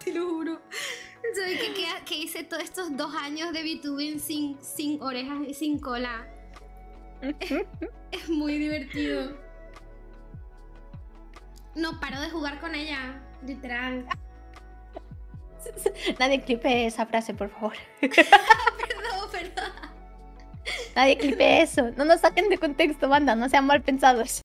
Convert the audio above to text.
te lo juro. Soy que hice todos estos 2 años de VTubing sin orejas y sin cola. Es muy divertido. No paro de jugar con ella, literal. Nadie clipe esa frase, por favor. Perdón. Nadie clipe eso. No nos saquen de contexto, banda. No sean mal pensados.